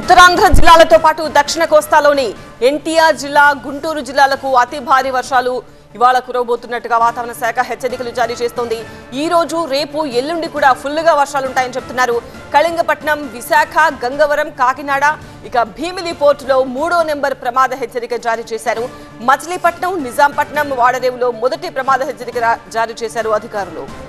ఉత్తరాంధ్ర జిల్లాలతో పాటు దక్షిణ కోస్తాలోని ఎన్టీఆర్ జిల్లా, గుంటూరు జిల్లాలకు అతి భారీ వర్షాలు ఇవాళ కురవబోతున్నట్టుగా వాతావరణ శాఖ హెచ్చరికలు జారీ చేస్తోంది. ఈ రోజు, రేపు, ఎల్లుండి కూడా ఫుల్గా వర్షాలుంటాయని చెప్తున్నారు. కళింగపట్నం, విశాఖ, గంగవరం, కాకినాడ, ఇక భీమిలి పోర్టులో 3వ నెంబర్ ప్రమాద హెచ్చరిక జారీ చేశారు. మచిలీపట్నం, నిజాంపట్నం, వాడరేవులో మొదటి ప్రమాద హెచ్చరిక జారీ చేశారు అధికారులు.